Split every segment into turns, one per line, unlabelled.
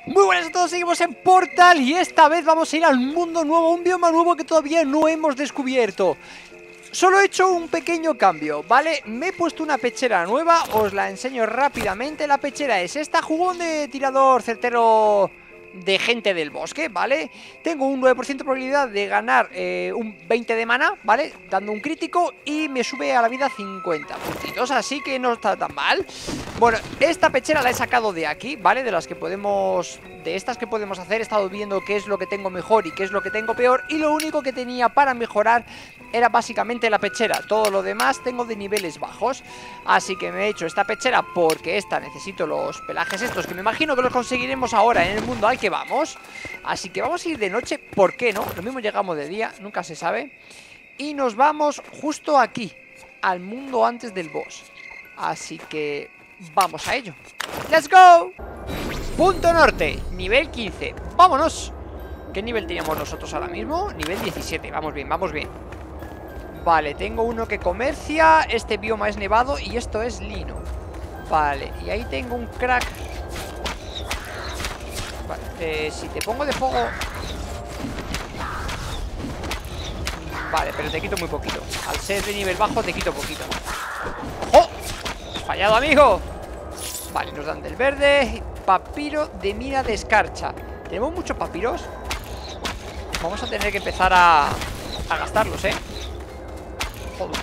Muy buenas a todos, seguimos en Portal y esta vez vamos a ir al mundo nuevo, un bioma nuevo que todavía no hemos descubierto. Solo he hecho un pequeño cambio, ¿vale? Me he puesto una pechera nueva, os la enseño rápidamente. La pechera es esta, jugón de tirador certero de gente del bosque, ¿vale? Tengo un 9% de probabilidad de ganar un 20 de mana, ¿vale? Dando un crítico y me sube a la vida 50 puntitos, así que no está tan mal. Bueno, esta pechera la he sacado de aquí, ¿vale? De las que podemos... de estas que podemos hacer. He estado viendo qué es lo que tengo mejor y qué es lo que tengo peor, y lo único que tenía para mejorar era básicamente la pechera. Todo lo demás tengo de niveles bajos, así que me he hecho esta pechera porque esta necesito los pelajes estos, que me imagino que los conseguiremos ahora en el mundo al que vamos. Así que vamos a ir de noche, ¿por qué no? Lo mismo llegamos de día, nunca se sabe. Y nos vamos justo aquí, al mundo antes del boss. Así que vamos a ello. ¡Let's go! Punto norte, nivel 15. ¡Vámonos! ¿Qué nivel teníamos nosotros ahora mismo? Nivel 17, vamos bien, vamos bien. Vale, tengo uno que comercia. Este bioma es nevado y esto es lino. Vale, y ahí tengo un crack. Vale, si te pongo de fuego... Vale, pero te quito muy poquito. Al ser de nivel bajo te quito poquito. ¡Oh! ¡Fallado, amigo! Vale, nos dan del verde. Papiro de mira de escarcha. ¿Tenemos muchos papiros? Vamos a tener que empezar a gastarlos, ¿eh? Joder.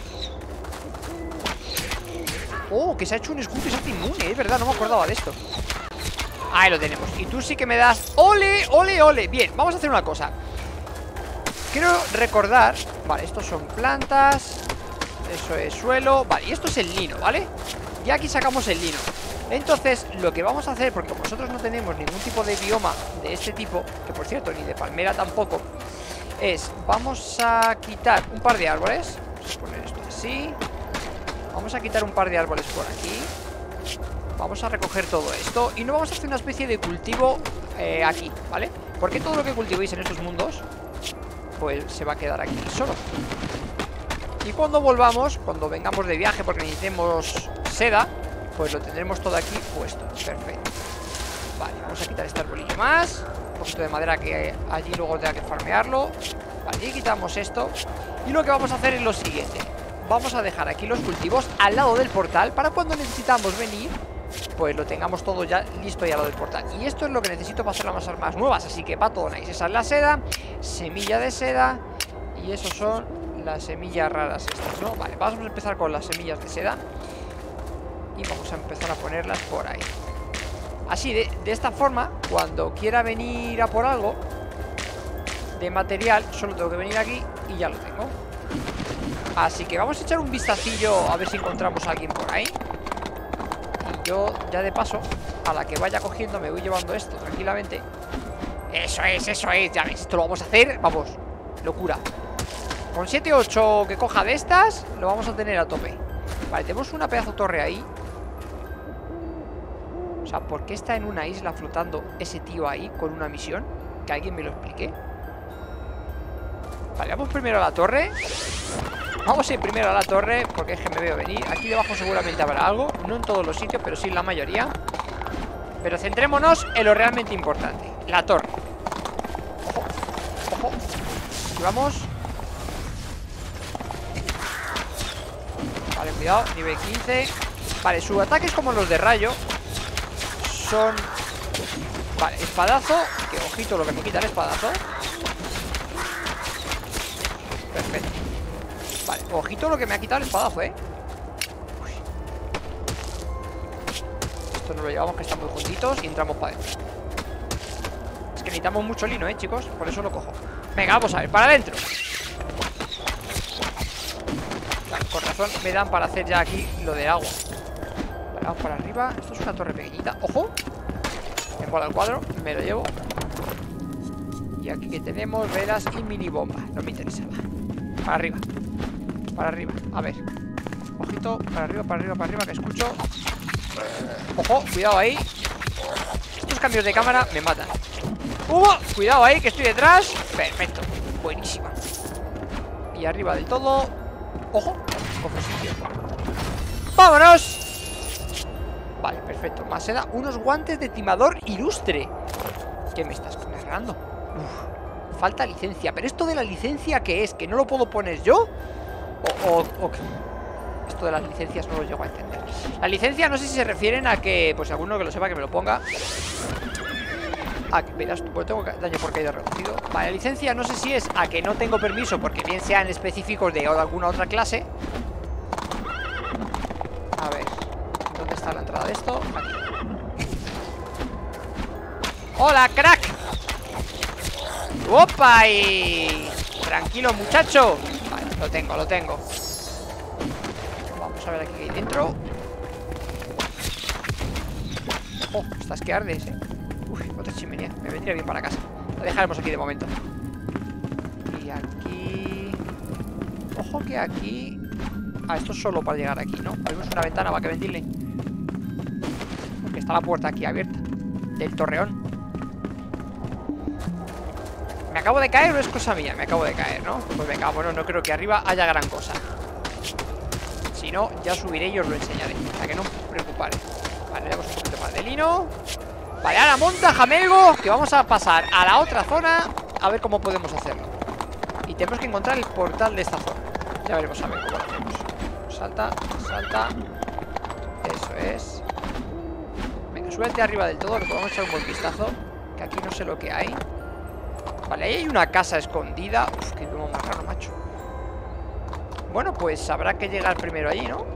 Oh, que se ha hecho un escudo y se hace inmune. Es verdad, no me acordaba de esto. Ahí lo tenemos. Y tú sí que me das... ¡Ole, ole, ole! Bien, vamos a hacer una cosa. Quiero recordar... Vale, estos son plantas. Eso es suelo. Vale, y esto es el lino, ¿vale? Y aquí sacamos el lino. Entonces, lo que vamos a hacer, porque nosotros no tenemos ningún tipo de bioma de este tipo, que por cierto, ni de palmera tampoco, es, vamos a quitar un par de árboles. Vamos a poner esto así. Vamos a quitar un par de árboles por aquí. Vamos a recoger todo esto. Y no vamos a hacer una especie de cultivo aquí, ¿vale? Porque todo lo que cultivéis en estos mundos, pues se va a quedar aquí solo. Y cuando volvamos, cuando vengamos de viaje, porque necesitemos seda, pues lo tendremos todo aquí puesto. Perfecto. Vale, vamos a quitar este arbolillo más. Un poquito de madera que allí luego tenga que farmearlo. Vale, y quitamos esto. Y lo que vamos a hacer es lo siguiente. Vamos a dejar aquí los cultivos al lado del portal, para cuando necesitamos venir, pues lo tengamos todo ya listo y al lado del portal. Y esto es lo que necesito para hacer las armas nuevas. Así que va todo nice. Esa es la seda, semilla de seda. Y esos son las semillas raras estas, ¿no? Vale, vamos a empezar con las semillas de seda. Y vamos a empezar a ponerlas por ahí. Así, de esta forma, cuando quiera venir a por algo de material, solo tengo que venir aquí y ya lo tengo. Así que vamos a echar un vistacillo a ver si encontramos a alguien por ahí. Y yo, ya de paso, a la que vaya cogiendo me voy llevando esto tranquilamente. Eso es, ya ves, esto lo vamos a hacer, vamos, locura. Con 7 o 8 que coja de estas, lo vamos a tener a tope. Vale, tenemos una pedazo torre ahí. O sea, ¿por qué está en una isla flotando ese tío ahí con una misión? Que alguien me lo explique. Vale, vamos primero a la torre. Vamos a ir primero a la torre, porque es que me veo venir. Aquí debajo seguramente habrá algo. No en todos los sitios, pero sí en la mayoría. Pero centrémonos en lo realmente importante. La torre. Ojo, ojo. Aquí vamos. Vale, cuidado, nivel 15. Vale, su ataque es como los de rayo. Son... Vale, espadazo. Que ojito lo que me quita el espadazo. Perfecto. Vale, ojito lo que me ha quitado el espadazo, Uy. Esto no lo llevamos, que están muy juntitos. Y entramos para adentro. Es que necesitamos mucho lino, chicos. Por eso lo cojo. Venga, vamos a ver, para adentro. Vale, con razón me dan para hacer ya aquí lo de agua. Vale, vamos para arriba. Esto es una torre pequeñita. ¡Ojo! Me mola el cuadro, me lo llevo. Y aquí que tenemos velas y mini bomba. No me interesa. Para arriba. Para arriba. A ver. Ojito. Para arriba, para arriba, para arriba, que escucho. Ojo, cuidado ahí. Estos cambios de cámara me matan. Cuidado ahí, que estoy detrás. Perfecto. Buenísima. Y arriba del todo. Ojo. Cojo sitio. ¡Vámonos! Vale, perfecto. Más seda. Unos guantes de timador ilustre. ¿Qué me estás narrando? Falta licencia. ¿Pero esto de la licencia qué es? ¿Que no lo puedo poner yo? ¿O qué? Esto de las licencias no lo llego a entender. La licencia no sé si se refieren a que, pues alguno que lo sepa que me lo ponga. Verás, pues tengo daño por caída reducido. Vale, la licencia no sé si es a que no tengo permiso, porque bien sean específicos de alguna otra clase. A ver, ¿dónde está la entrada de esto? Aquí. ¡Hola, crack! ¡Opa! Y... tranquilo, muchacho. Vale, lo tengo. Vamos a ver aquí qué hay dentro. Oh, estás que ardes, Uy, otra chimenea. Me vendría bien para casa. La dejaremos aquí de momento. Y aquí... ojo que aquí... esto es solo para llegar aquí, ¿no? Abrimos una ventana para que ventile. Porque está la puerta aquí abierta del torreón. ¿Me acabo de caer o es cosa mía? Me acabo de caer, ¿no? Pues venga, bueno, no creo que arriba haya gran cosa. Si no, ya subiré y os lo enseñaré. Para que no os preocupéis. Vale, le damos un poquito más de lino. Vale, ahora monta, Jamelgo, que vamos a pasar a la otra zona. A ver cómo podemos hacerlo. Y tenemos que encontrar el portal de esta zona. Ya veremos a ver cómo lo hacemos. Salta, salta. Eso es. Venga, súbete arriba del todo, que podemos echar un buen vistazo. Que aquí no sé lo que hay. Vale, ahí hay una casa escondida. Uf, qué como más raro, macho. Bueno, pues habrá que llegar primero allí, ¿no?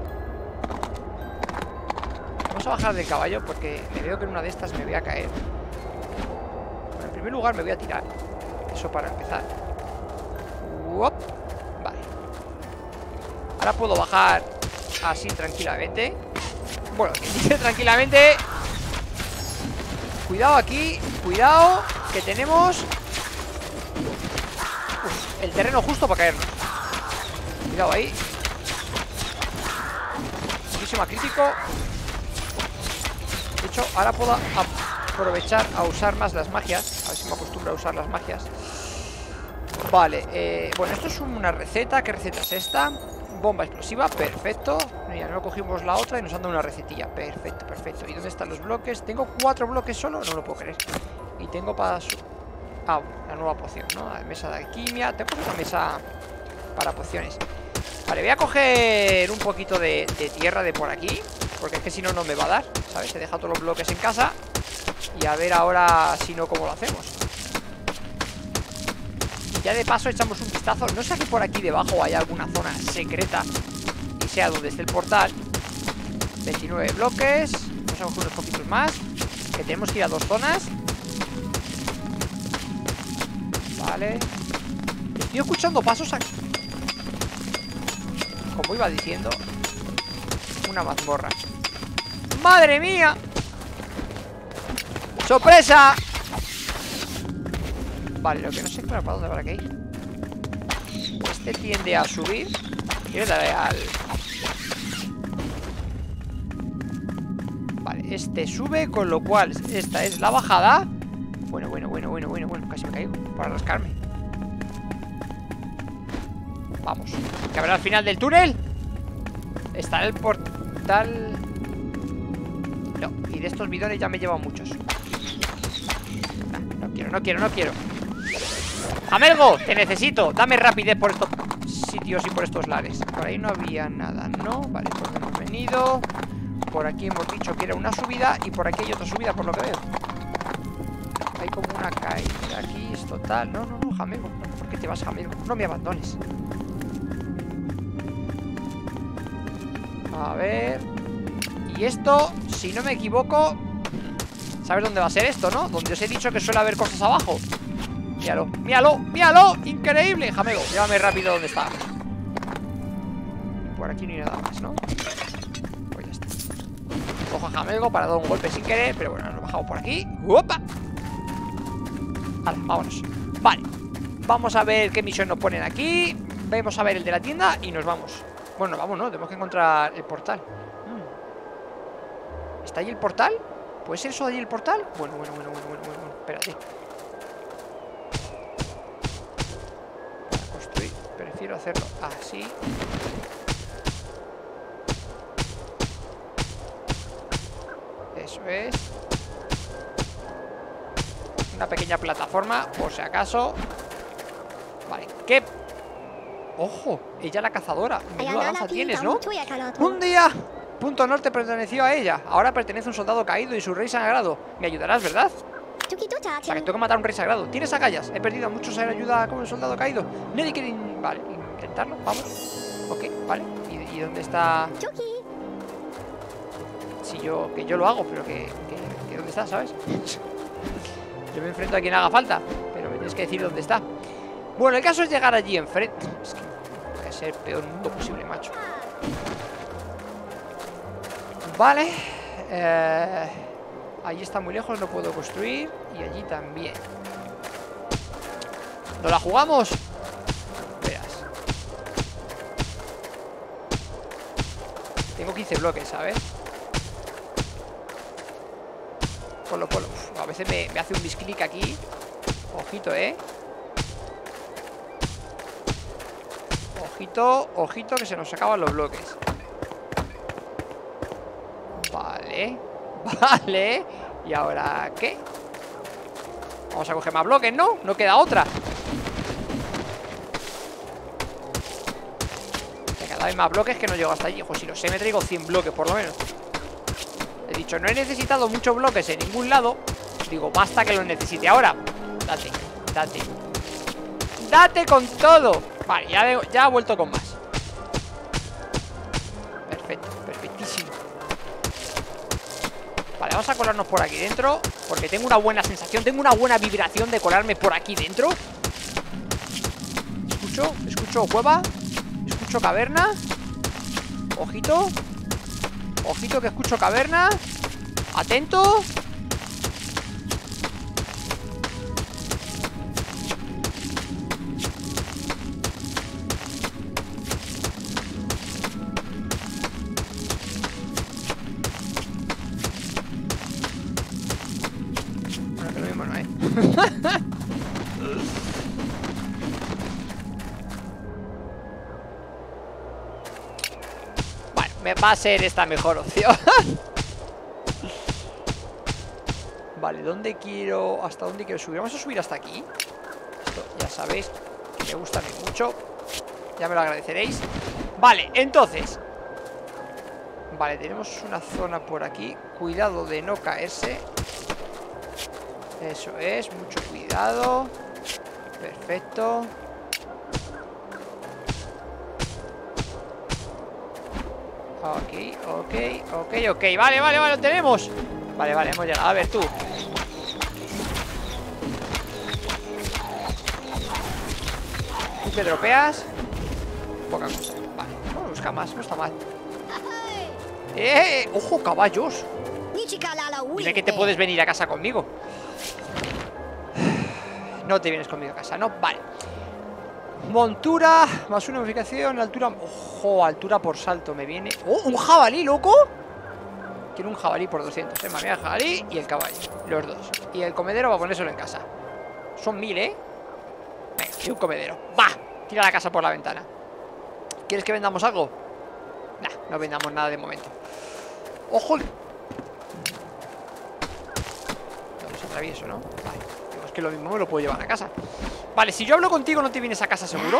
Vamos a bajar del caballo porque me veo que en una de estas me voy a caer. Bueno, en primer lugar me voy a tirar. Eso para empezar. Uop. Vale. Ahora puedo bajar así tranquilamente. Bueno, que dice tranquilamente. Cuidado aquí. Cuidado, que tenemos el terreno justo para caernos. Cuidado ahí. Muchísimo crítico. De hecho, ahora puedo aprovechar a usar más las magias. A ver si me acostumbro a usar las magias. Vale, bueno, esto es una receta. ¿Qué receta es esta? Bomba explosiva, perfecto. Mira, no cogimos la otra y nos han dado una recetilla. Perfecto, perfecto. ¿Y dónde están los bloques? ¿Tengo 4 bloques solo? No lo puedo creer. Y tengo para... la nueva poción, ¿no? La mesa de alquimia. Tengo una mesa para pociones. Vale, voy a coger un poquito de tierra de por aquí, porque es que si no, no me va a dar, ¿sabes? He dejado todos los bloques en casa. Y a ver ahora, si no, cómo lo hacemos. Ya de paso echamos un vistazo. No sé si por aquí debajo hay alguna zona secreta y sea donde esté el portal. 29 bloques. Vamos a coger unos poquitos más, que tenemos que ir a 2 zonas. Vale. Estoy escuchando pasos aquí. Como iba diciendo, una mazmorra. ¡Madre mía! ¡Sorpresa! Vale, lo que no sé claro para dónde habrá que ir. Este tiende a subir. Quiero darle al... Vale, este sube, con lo cual esta es la bajada. Bueno, casi me caigo para rascarme. Vamos. ¿Que habrá al final del túnel? Está el portal. No, y de estos bidones ya me he llevado muchos. No quiero. Jamelgo, te necesito. Dame rapidez por estos sitios y por estos lares. Por ahí no había nada, ¿no? Vale, por donde hemos venido. Por aquí hemos dicho que era una subida. Y por aquí hay otra subida, por lo que veo. Hay como una caída aquí, es total. No, Jamelgo, no, ¿por qué te vas, Jamelgo? No me abandones. A ver. Y esto, si no me equivoco, ¿sabes dónde va a ser esto, no? Donde os he dicho que suele haber cosas abajo. Míralo. Increíble, Jamelgo, llévame rápido donde está. Por aquí no hay nada más, ¿no? Pues ya está. Cojo a Jamelgo para dar un golpe sin querer. Pero bueno, nos bajamos por aquí. ¡Opa! Vale, vámonos. Vale, vamos a ver qué misión nos ponen aquí. Vamos a ver el de la tienda y nos vamos. Bueno, vamos, no, tenemos que encontrar el portal. ¿Está ahí el portal? ¿Puede ser eso de ahí el portal? Bueno, espérate. Para construir, prefiero hacerlo así. Eso es. Una pequeña plataforma, por si acaso. Vale, ¿qué? ¡Ojo! Ella la cazadora. Menuda lanza tienes, ¿no? ¡Un día! Punto Norte perteneció a ella. Ahora pertenece a un soldado caído y su rey sagrado. Me ayudarás, ¿verdad? O sea, que tengo que matar a un rey sagrado. ¿Tienes agallas? He perdido a muchos en ayuda como un soldado caído. Nadie quiere... Vale, intentarlo, vamos. Ok, vale. ¿Y dónde está...? Si yo... Que yo lo hago, pero que ¿dónde está, sabes? Yo me enfrento a quien haga falta, pero me tienes que decir dónde está. Bueno, el caso es llegar allí enfrente. Es que voy a ser el peor mundo posible, macho. Vale. Allí está muy lejos, no puedo construir. Y allí también. ¿No la jugamos? Verás. Tengo 15 bloques, ¿sabes? Polo. Uf, a veces me hace un misclick aquí. Ojito, Ojito, que se nos acaban los bloques. Vale. ¿Y ahora qué? Vamos a coger más bloques, ¿no? No queda otra. Venga, dame más bloques que no llego hasta allí. Ojo, si lo sé, me traigo 100 bloques por lo menos. He dicho, no he necesitado muchos bloques en ningún lado. Digo, basta que los necesite ahora. Date con todo. Vale, ya ha vuelto con más. Perfecto, perfectísimo. Vale, vamos a colarnos por aquí dentro, porque tengo una buena sensación, tengo una buena vibración de colarme por aquí dentro. Escucho cueva. Escucho caverna. Ojito que escucho caverna. Atento. Bueno, que lo mismo no, Bueno, me va a ser esta mejor opción. Vale, ¿hasta dónde quiero subir? Vamos a subir hasta aquí. Esto ya sabéis que me gusta a mí mucho. Ya me lo agradeceréis. Vale, entonces. Vale, tenemos una zona por aquí. Cuidado de no caerse. Eso es, mucho cuidado. Perfecto. Ok. Vale, lo tenemos. Vale, hemos llegado. A ver, tú. ¿Tú qué dropeas? Poca cosa. Vale, vamos a buscar más, no está mal. ¡Ojo, caballos! Dime que te puedes venir a casa conmigo. No te vienes conmigo a casa, ¿no? Vale. Montura, más una modificación, altura. Ojo, altura por salto me viene. ¡Oh, un jabalí, loco! Quiero un jabalí por 200, me el jabalí y el caballo, los dos. Y el comedero va a ponérselo en casa. Son 1000, Venga, y un comedero. ¡Va! Tira la casa por la ventana. ¿Quieres que vendamos algo? Nah, no vendamos nada de momento. ¡Ojo! No los atravieso, ¿no? Vale, digo, es que lo mismo me lo puedo llevar a casa. Vale, si yo hablo contigo, ¿no te vienes a casa seguro?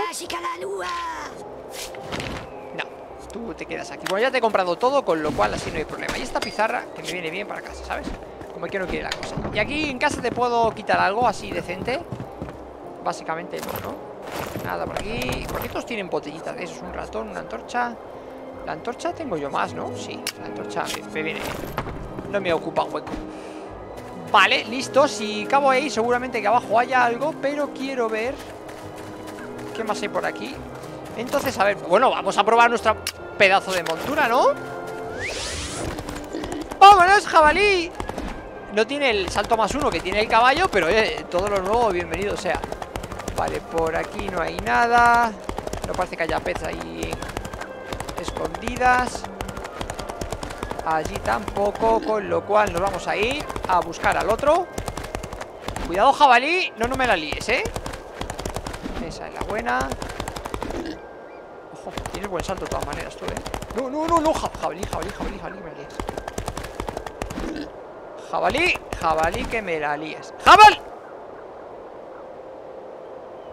No, tú te quedas aquí. Bueno, ya te he comprado todo, con lo cual así no hay problema. Y esta pizarra, que me viene bien para casa, ¿sabes? Como que no quiere la cosa. Y aquí en casa te puedo quitar algo así decente. Básicamente no. Nada por aquí. Porque estos tienen botellitas de esos. Un ratón, una antorcha. La antorcha tengo yo más, ¿no? Sí, la antorcha me viene bien. No me ocupa hueco. Vale, listo. Si cabo ahí, seguramente que abajo haya algo. Pero quiero ver qué más hay por aquí. Entonces, a ver, bueno, vamos a probar nuestra pedazo de montura, ¿no? ¡Vámonos, jabalí! No tiene el salto +1 que tiene el caballo, pero todo lo nuevo, bienvenido sea. Vale, por aquí no hay nada. No parece que haya pez ahí escondidas. Allí tampoco, con lo cual nos vamos a ir a buscar al otro. Cuidado, jabalí, no me la líes, Esa es la buena. Ojo, tienes buen salto de todas maneras tú, No, jabalí, me líes. Jabalí, que me la líes. ¡Jabal!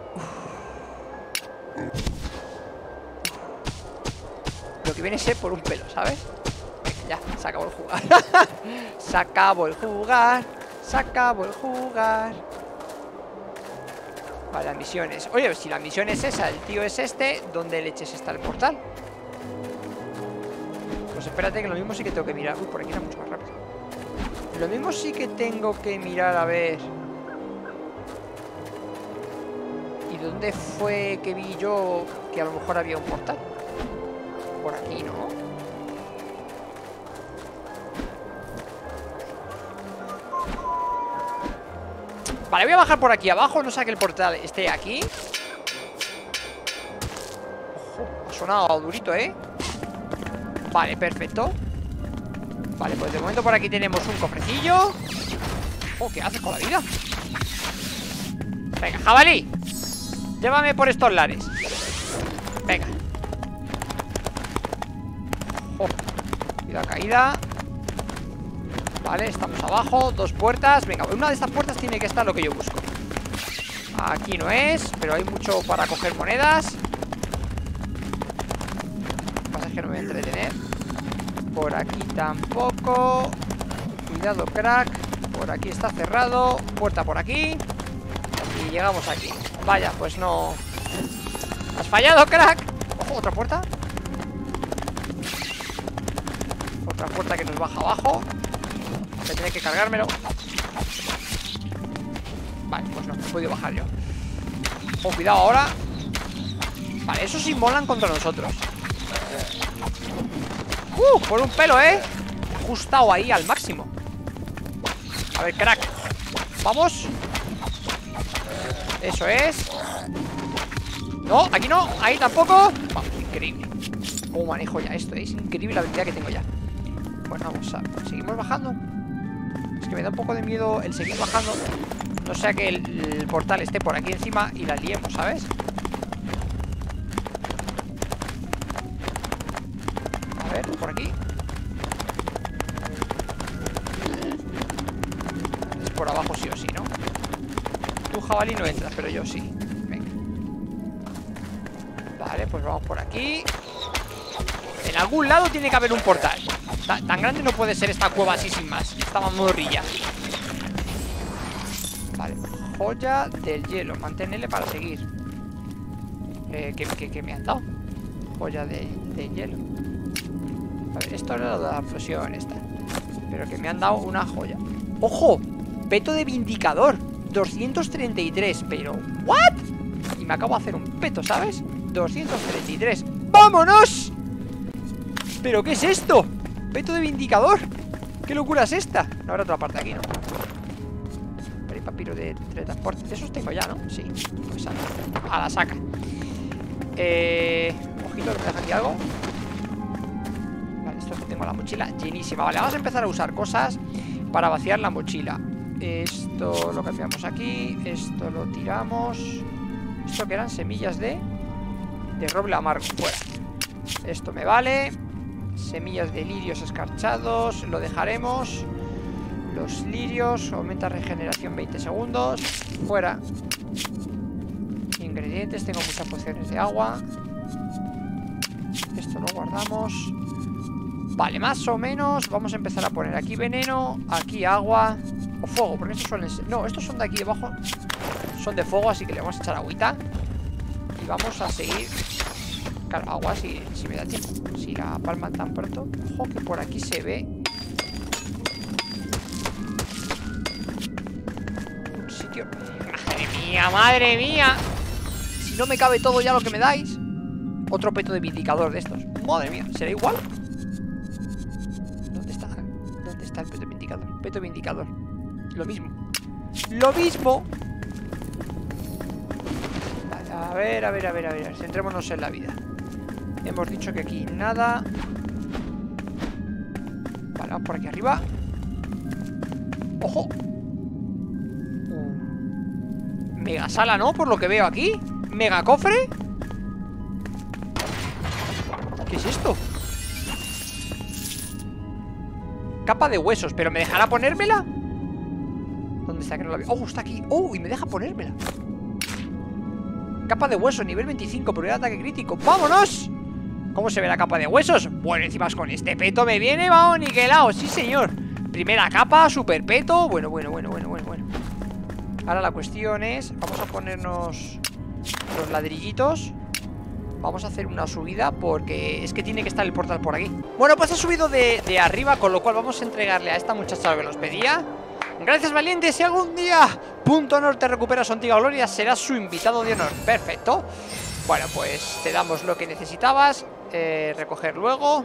Lo que viene a ser por un pelo, ¿sabes? Ya, se acabó el jugar. Se acabó el jugar. Se acabó el jugar. Vale, las misiones. Oye, si la misión es esa, el tío es este, ¿dónde leches está el portal? Pues espérate, que lo mismo sí que tengo que mirar. Uy, por aquí era mucho más rápido. Lo mismo sí que tengo que mirar, a ver. ¿Y dónde fue que vi yo que a lo mejor había un portal? Por aquí, ¿no? Vale, voy a bajar por aquí abajo. No sé que el portal esté aquí. Ojo, ha sonado durito, ¿eh? Vale, perfecto. Vale, pues de momento por aquí tenemos un cofrecillo. Oh, ¿qué haces con la vida? Venga, jabalí, llévame por estos lares. Venga. Oh, cuidado, caída. Vale, estamos abajo, 2 puertas. Venga, una de estas puertas tiene que estar lo que yo busco. Aquí no es, pero hay mucho para coger monedas. Lo que pasa es que no me voy a entretener. Por aquí tampoco. Cuidado, crack. Por aquí está cerrado. Puerta por aquí. Y llegamos aquí. Vaya, pues no. Has fallado, crack. Ojo, otra puerta. Otra puerta que nos baja abajo. Voy a tener que cargármelo. Vale, pues no, he podido bajar yo. Oh, cuidado ahora. Vale, esos sí molan contra nosotros. Por un pelo, ¿eh? Me ha ajustado ahí al máximo. A ver, crack. Vamos. Eso es. No, aquí no, ahí tampoco. Vamos, increíble. Cómo manejo ya esto, es increíble la habilidad que tengo ya. Bueno, vamos a... ¿Seguimos bajando? Es que me da un poco de miedo el seguir bajando. No sea que el portal esté por aquí encima y la liemos, ¿sabes? A ver, por aquí. Es por abajo sí o sí, ¿no? Tú, jabalí, no entras, pero yo sí. Venga. Vale, pues vamos por aquí. En algún lado tiene que haber un portal. Tan grande no puede ser esta cueva así sin más. Esta mamorrilla. Vale, joya del hielo. Mantenerle para seguir. ¿Qué me han dado? Joya del hielo. A ver, esto era lo de la fusión esta. Pero que me han dado una joya. ¡Ojo! Peto de vindicador 233, pero ¿what? Y me acabo de hacer un peto, ¿sabes? 233. ¡Vámonos! ¿Pero qué es esto? Peto de vindicador. ¿Qué locura es esta? No habrá otra parte aquí, ¿no? Pero hay papiro de teletransporte. De esos tengo ya, ¿no? Sí. Pues a la saca. Ojito, que me deja aquí algo. Vale, esto tengo la mochila llenísima. Vale, vamos a empezar a usar cosas para vaciar la mochila. Esto lo cambiamos aquí. Esto lo tiramos. Esto que eran semillas de roble amargo. Fuera. Esto me vale. Semillas de lirios escarchados. Lo dejaremos. Los lirios. Aumenta regeneración 20 segundos. Fuera. Ingredientes. Tengo muchas pociones de agua. Esto lo guardamos. Vale, más o menos. Vamos a empezar a poner aquí veneno. Aquí agua. O fuego, porque estos suelen ser... No, estos son de aquí debajo. Son de fuego, así que le vamos a echar agüita. Y vamos a seguir. Claro, agua si me da tiempo. Si la palma tan pronto. Ojo, que por aquí se ve un sitio. ¡Madre mía, madre mía! Si no me cabe todo ya lo que me dais. Otro peto de vindicador de estos. Madre mía, ¿será igual? ¿Dónde está? ¿Dónde está el peto de vindicador? Peto de vindicador. Lo mismo. ¡Lo mismo! Vale, a ver. Centrémonos en la vida. Hemos dicho que aquí nada. Vale, vamos por aquí arriba. ¡Ojo! Mega sala, ¿no? Por lo que veo aquí. Mega cofre. ¿Qué es esto? Capa de huesos, pero ¿me dejará ponérmela? ¿Dónde está? Que no la veo. ¡Oh, está aquí! ¡Oh! Y me deja ponérmela. Capa de hueso, nivel 25, prioridad de ataque crítico. ¡Vámonos! ¿Cómo se ve la capa de huesos? Bueno, encima con este peto me viene, vamos, niquelado. Sí, señor. Primera capa, super peto. Bueno. Ahora la cuestión es, vamos a ponernos los ladrillitos. Vamos a hacer una subida porque es que tiene que estar el portal por aquí. Bueno, pues ha subido de arriba, con lo cual vamos a entregarle a esta muchacha lo que nos pedía. Gracias, valiente. Si algún día Punto Honor te recupera su antigua gloria, serás su invitado de honor. Perfecto. Bueno, pues te damos lo que necesitabas. Recoger luego.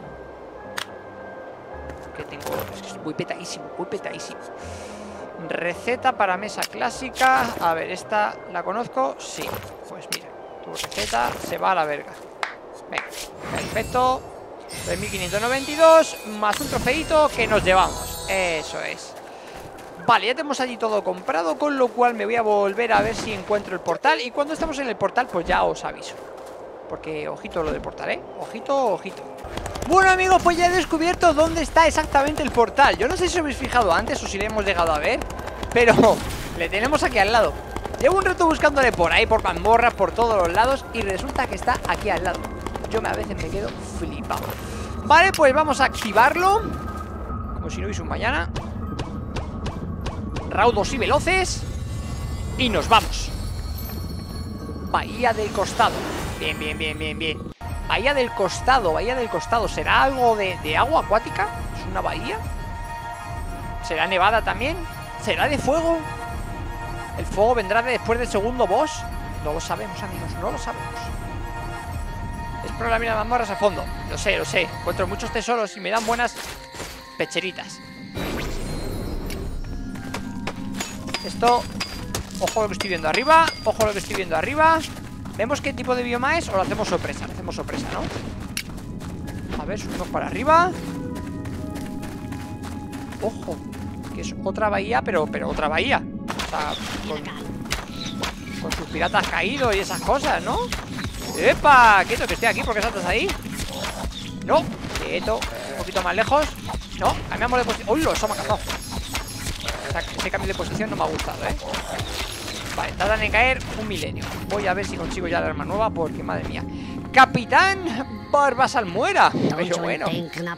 Que tengo... Es que estoy muy petadísimo, muy petadísimo. Receta para mesa clásica. A ver, ¿esta la conozco? Sí. Pues mira, tu receta se va a la verga. Venga, perfecto. 3.592 más un trofeito que nos llevamos. Eso es. Vale, ya tenemos allí todo comprado, con lo cual me voy a volver a ver si encuentro el portal. Y cuando estamos en el portal, pues ya os aviso. Porque ojito lo del portal, ¿eh? Ojito, ojito. Bueno, amigos, pues ya he descubierto dónde está exactamente el portal. Yo no sé si os habéis fijado antes o si le hemos llegado a ver, pero le tenemos aquí al lado. Llevo un rato buscándole por ahí, por mazmorras, por todos los lados, y resulta que está aquí al lado. Yo a veces me quedo flipado. Vale, pues vamos a activarlo como si no hubiese un mañana. Raudos y veloces. Y nos vamos. Bahía del costado. Bien. Bahía del costado. ¿Será algo de agua acuática? ¿Es una bahía? ¿Será nevada también? ¿Será de fuego? ¿El fuego vendrá después del segundo boss? No lo sabemos, amigos, no lo sabemos. Explora la mina de mazmorras a fondo. Lo sé. Encuentro muchos tesoros y me dan buenas pecheritas. Esto... Ojo lo que estoy viendo arriba. ¿Vemos qué tipo de bioma es o lo hacemos sorpresa? Lo hacemos sorpresa, ¿no? A ver, subimos para arriba. Ojo, que es otra bahía, pero otra bahía. O sea, con sus piratas caídos y esas cosas, ¿no? ¡Epa! Quieto, que estoy aquí, ¿por qué saltas ahí? No, quieto, un poquito más lejos. No, cambiamos de posición. ¡Uy, eso me ha cazado! O sea, ese cambio de posición no me ha gustado, ¿eh? Vale, tardan en caer un milenio. Voy a ver si consigo ya la arma nueva, porque madre mía. Capitán Barbas Almuera. Pero bueno,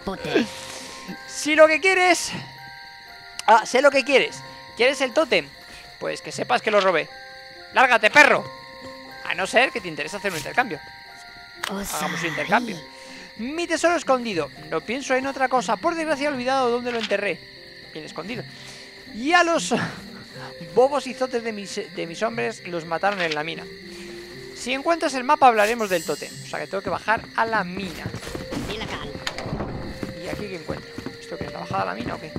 si lo que quieres... Ah, sé lo que quieres. ¿Quieres el tótem? Pues que sepas que lo robé. ¡Lárgate, perro! A no ser que te interese hacer un intercambio. Hagamos un intercambio. Mi tesoro escondido. No pienso en otra cosa. Por desgracia he olvidado dónde lo enterré. Bien escondido. Y a los bobos y zotes de mis hombres los mataron en la mina. Si encuentras el mapa hablaremos del tótem. O sea que tengo que bajar a la mina. ¿Y aquí qué encuentro? ¿Esto qué es? ¿La bajada a la mina o qué?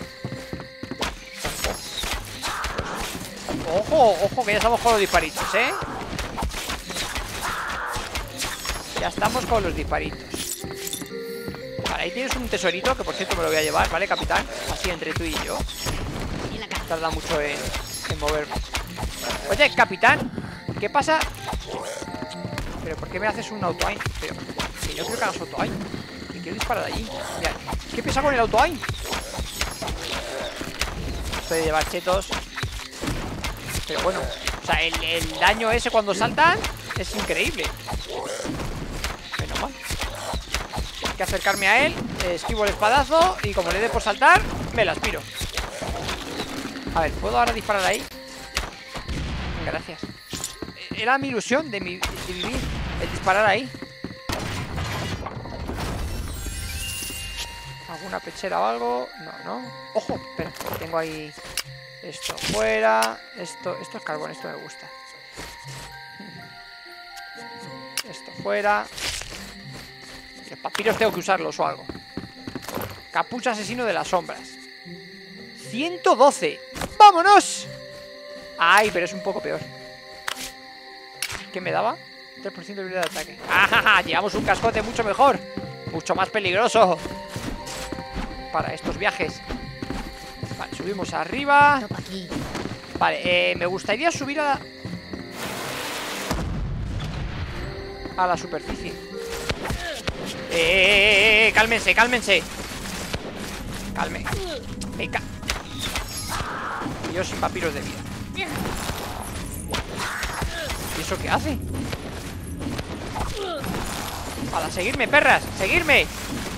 Ojo, que ya estamos con los disparitos, ¿eh? Ya estamos con los disparitos. Vale, ahí tienes un tesorito, que por cierto me lo voy a llevar, ¿vale, capitán? Así entre tú y yo. Tarda mucho en moverme. Oye, capitán, ¿qué pasa? ¿Pero por qué me haces un auto-aim? Pero que yo creo que hagas auto-aim. Que quiero disparar de allí. Mira, ¿qué pasa con el auto-aim? Esto de llevar chetos. Pero bueno, o sea, el daño ese cuando saltan es increíble. Menos mal. Hay que acercarme a él, esquivo el espadazo y como le dé por saltar, me la aspiro. A ver, ¿puedo ahora disparar ahí? Gracias. Era mi ilusión de vivir, el disparar ahí. ¿Alguna pechera o algo? No. Ojo, espera, tengo ahí esto fuera. Esto es carbón, esto me gusta. Esto fuera. Los papiros tengo que usarlos o algo. Capucha asesino de las sombras. 112. ¡Vámonos! Ay, pero es un poco peor. ¿Qué me daba? 3% de habilidad de ataque. ¡Ah! Llevamos un cascote mucho mejor. Mucho más peligroso para estos viajes. Vale, subimos arriba. Vale, me gustaría subir a la superficie. Cálmense. Calme. Venga. Y yo sin papiros de vida. ¿Y eso qué hace? Para seguirme, perras, seguirme.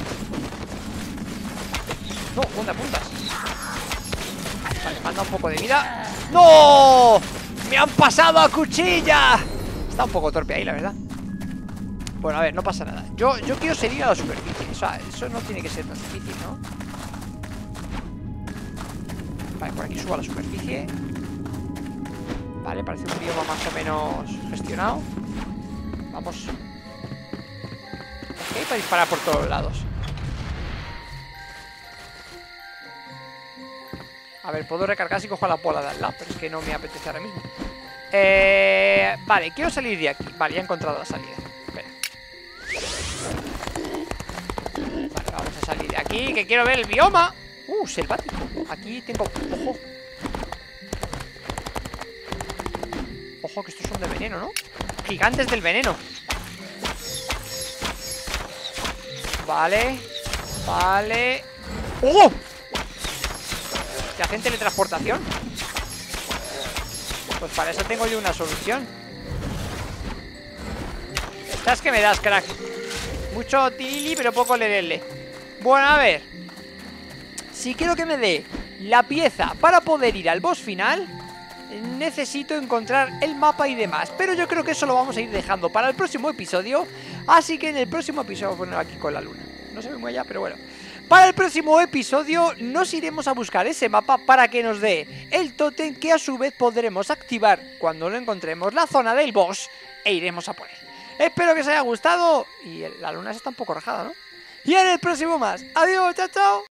No, ¿dónde apuntas? Vale, manda un poco de vida. ¡No! ¡Me han pasado a cuchilla! Está un poco torpe ahí, la verdad. Bueno, a ver, no pasa nada. Yo quiero seguir a la superficie. O sea, eso no tiene que ser tan difícil, ¿no? Vale, por aquí subo a la superficie. Vale, parece un bioma más o menos gestionado. Vamos. Ok, para disparar por todos lados. A ver, puedo recargar si cojo la bola de al lado, pero es que no me apetece ahora mismo. Vale, quiero salir de aquí. Vale, ya he encontrado la salida. Espera. Vale, vamos a salir de aquí, que quiero ver el bioma. Selvático. Aquí tengo... Ojo. Ojo, que estos son de veneno, ¿no? Gigantes del veneno. Vale. Vale. ¡Oh! ¿Que hacen teletransportación? Pues para eso tengo yo una solución. Estás que me das, crack. Mucho tilili, pero poco lerele. Bueno, a ver. Si quiero que me dé la pieza para poder ir al boss final, necesito encontrar el mapa y demás. Pero yo creo que eso lo vamos a ir dejando para el próximo episodio. Así que en el próximo episodio, bueno, aquí con la luna. No se ve muy allá, pero bueno. Para el próximo episodio nos iremos a buscar ese mapa para que nos dé el tótem que a su vez podremos activar cuando lo encontremos la zona del boss e iremos a por él. Espero que os haya gustado y la luna está un poco rajada, ¿no? Y en el próximo más. Adiós, chao, chao.